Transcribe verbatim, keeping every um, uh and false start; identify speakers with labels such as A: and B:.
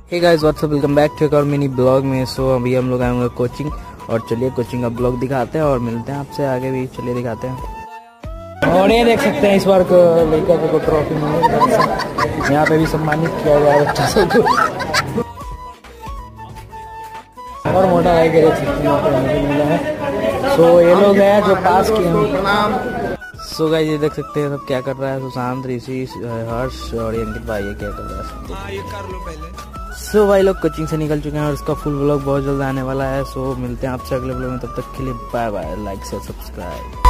A: Hey guys what's up, welcome back to एक और mini blog में। सो अभी हम लोग आएंगे कोचिंग और चलिए कोचिंग का ब्लॉग दिखाते हैं और मिलते हैं आपसे आगे भी। चलिए दिखाते हैं। और ये देख सकते हैं इस बार को लेकर को ट्रॉफी मिली, यहाँ पे भी सम्मानित किया गया बच्चा सबको। और मोटा भाई के देख सकते हैं यहाँ पे मुझे मिला है। सो ये लोग हैं जो पास किए हैं। सो गाइस ये देख सकते हैं सब क्या कर रहा है। सुशांत, ऋषि, हर्ष और अंकित भाई ये क्या कर रहा है। हाँ, ये कर लो पहले। सो so, भाई लोग कोचिंग से निकल चुके हैं और इसका फुल व्लॉग बहुत जल्द आने वाला है। सो so, मिलते हैं आपसे अगले व्लॉग में, तब तक के लिए बाय बाय। लाइक से सब्सक्राइब।